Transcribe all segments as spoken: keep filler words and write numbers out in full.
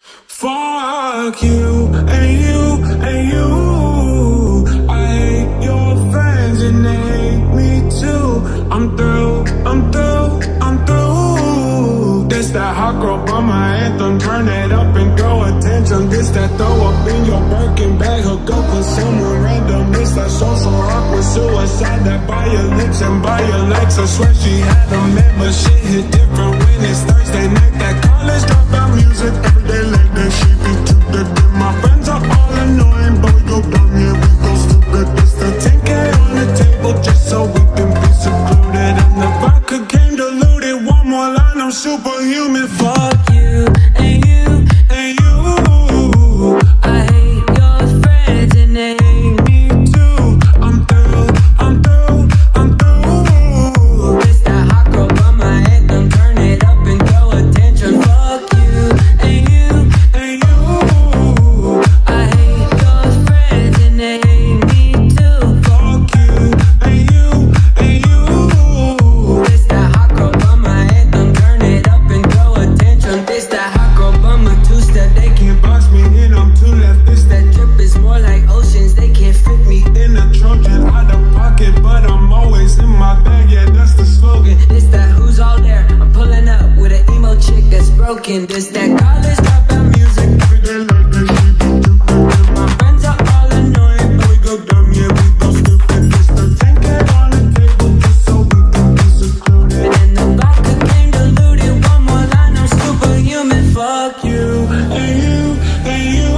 Fuck you, and you, and you. I hate your friends and they hate me too. I'm through, I'm through, I'm through. This that hot girl by my anthem. Turn it up and go attention. This that throw up in your Birkin bag. Hook up with someone random. This that social awkward suicide. That by your lips and by your legs. I swear she had a man, but shit hit different when it's Thursday night. That college dropout music every day like that. She be too good. My friends are all annoying, but we go dumb, yeah, we go stupid. It's the ten K on the table just so we can be secluded. And the vodka came diluted. One more line, I'm superhuman. Fuck you, and you, and you. I hate your friends and they hate me too. I'm through, I'm through, I'm through. It's that hot girl by my anthem. Turn it up and go attention. Fuck you, and you, and you. I hate your friends and they hate me too. Fuck you, and you, and you. It's that hot girl by my anthem. Turn it up and go attention. This that hot girl by my two-step. They can't box me in, I'm too left. This that drip is more like oceans. They can't fit me in a Trojan out of pocket, but I'm always in my bag. Yeah, that's the slogan. This that who's all there. I'm pulling up with an emo chick that's broken. This that college dropout music. Every day like that, she be too good. My friends are all annoying, but we go dumb, yeah, we go stupid. This the ten K on the table just so we can be secluded. And then the vodka came diluted. One more line, I'm superhuman. Fuck you, and you, and you.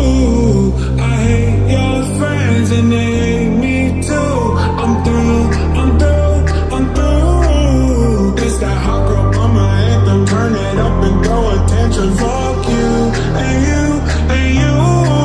I hate your friends and they hate me too. I'm through, I'm through, I'm through. This that hot girl by my anthem. Turn it up and go attention. Fuck you, and you, and you.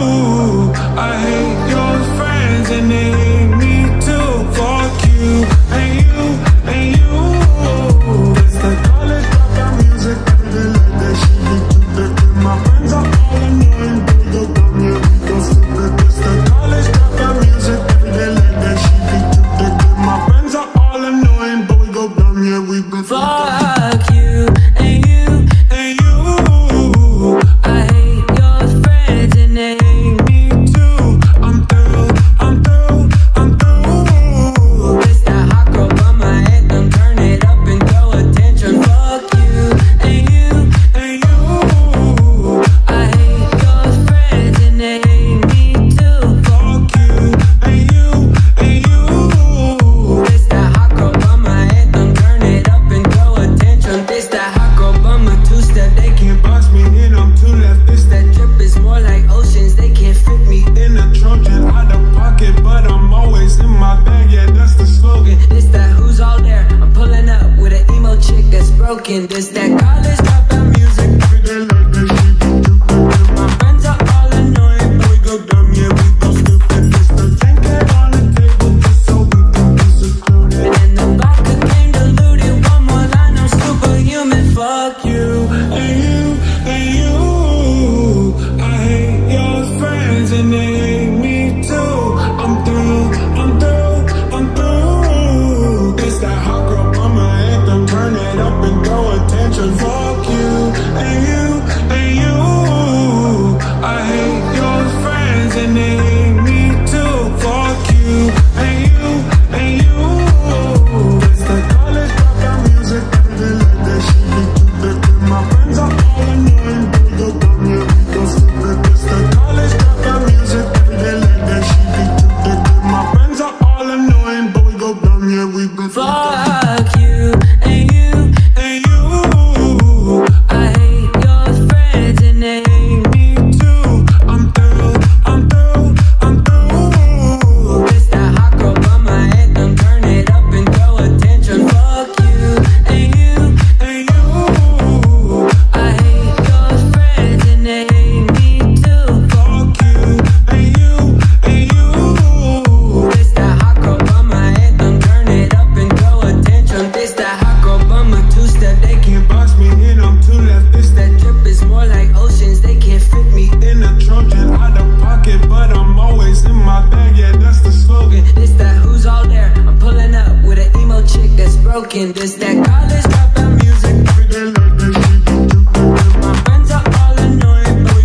I hate your friends and they hate me too. Fuck you, and you, and you. This that college dropout music. Every day like that, she be too thick. My friends are all annoying, but we go dumb, yeah, we go stupid. This that college dropout music. Every day like that, she be too thick. My friends are all annoying, but we go dumb, yeah, we been fuck you, and you, and you. I hate your friends and they hate me too. I'm through, I'm through, I'm through. This that hot girl by my anthem. Turn it up and go attention. Fuck you, and you, and you. I hate your friends and they hate me too. Fuck you, and you, and you. This that hot girl by my anthem. Turn it up and go attention. This that hot girl by my two-step. They can't box me in, I'm too left. This that drip is more like oceans. They can't fit me in a Trojan out of pocket, but I'm always in my bag. Yeah, that's the slogan. This that who's all there. I'm pulling up with an emo chick that's broken. This that college dropout music. Every day like that, she be too good. My friends are all annoying, but we go dumb, yeah, we go stupid. This the ten K on the table just so we can be secluded. And then the vodka came diluted. One more line, I'm superhuman. Fuck you, and you, and you. I hate your friends and they hate me too. I'm through, I'm through, I'm through. This that hot girl by my anthem. Turn it up and go attention. Fuck you, and you, and you. I hate your friends and they hate me too. Fuck you, and you, and you. This that college dropout music. Every day like that, she be too thick. My friends are all annoying, but we go dumb, yeah, we go stupid. This that college dropout music. Every day like that, she be too thick. My friends are all annoying, but we go dumb, yeah, we been fuck you, and you, and you. I hate your friends and they hate me too. I'm through, I'm through, I'm through. This that hot girl by my anthem. Turn it up and go attention. Fuck you, and you, and you. I hate your friends and they hate me too. Fuck you, and you, and you. This that hot girl by my anthem. Turn it up and go attention. This that hot girl by my two-step. They can't box me in, I'm too left. This that drip is more like oceans. They can't fit me in a Trojan out of pocket, but I'm always in my bag. Yeah, that's the slogan. This that who's all there. I'm pulling up with an emo chick that's broken. This that college dropout music. Every day like that, she be too good. My friends are all annoying, but we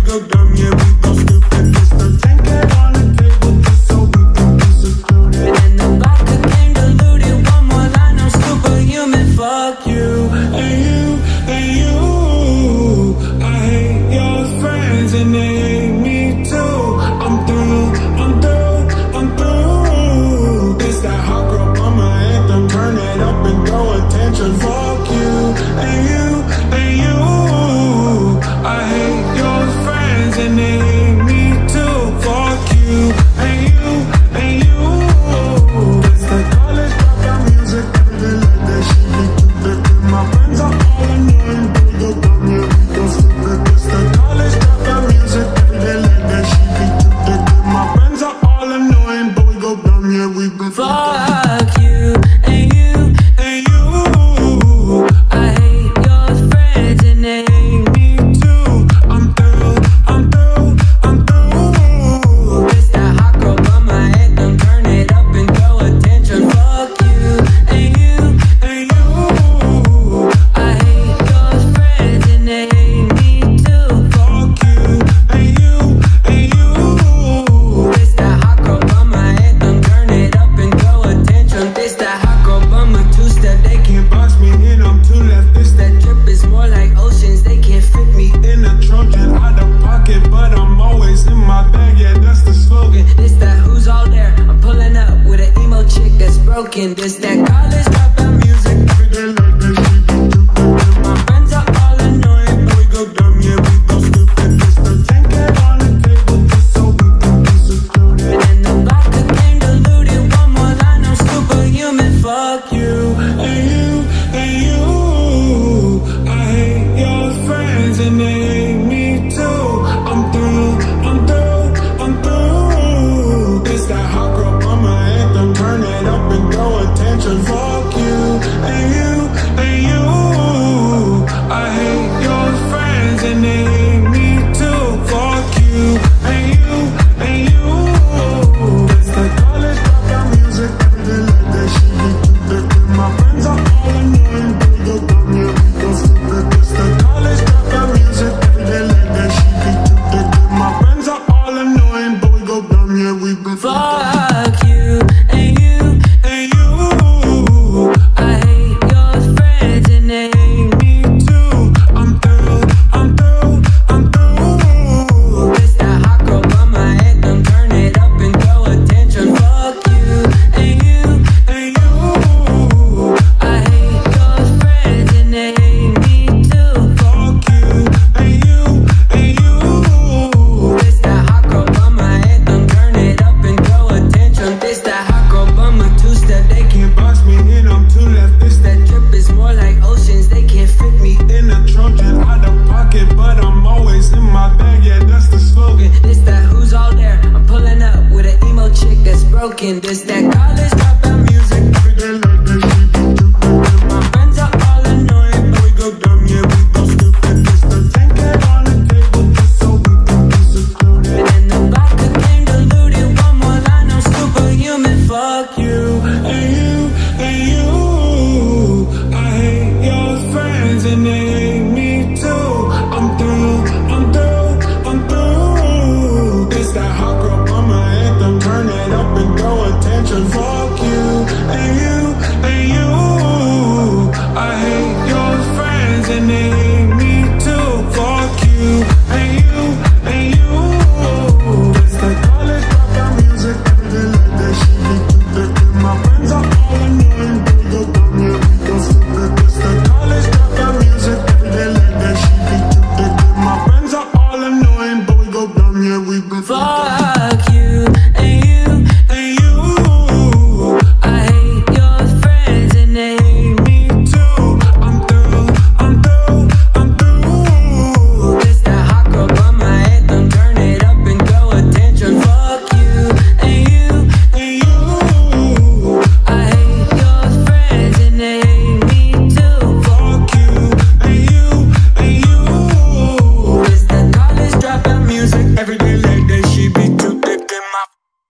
broken. This that college dropout music. Every day like that shit be stupid. My friends are all annoying, but we go dumb, yeah, we go stupid. It's the ten K on the table just so we can be secluded. And then the vodka came diluted. One more line, I'm superhuman. Fuck you And you, and you, I hate your friends and they hate me too. I'm through, I'm through, I'm through. It's that hot girl mama anthem, turn it up and throw attention. Fuck you, and you, and you, I hate your friends and they hate me too. Fuck you, and you, and you. It's that college dropout music, every day like that shit be stupid. My friends are all annoying, but we go dumb, yeah, we go stupid. It's that college dropout music, every day like that shit be stupid. My friends are all annoying, but we go dumb, yeah, we go stupid. fuck you and you. And you, I hate your friends and they hate me. me too. I'm through, I'm through, I'm through. It's that hot girl by my anthem, turn it up and throw attention. Fuck you and you. And you, I hate your friends and they hate me too. fuck you, and you, and you. It's that hot girl by my anthem, turn it up and throw attention. It's that hot girl by my two-step, they can't Can't box me in, I'm too left. It's that drip is more like oceans, they can't fit me. in a Trojan, out of pocket, but I'm always in my bag. Yeah, that's the slogan. It's that who's all there, I'm pulling up with an emo chick that's broken. This that college dropout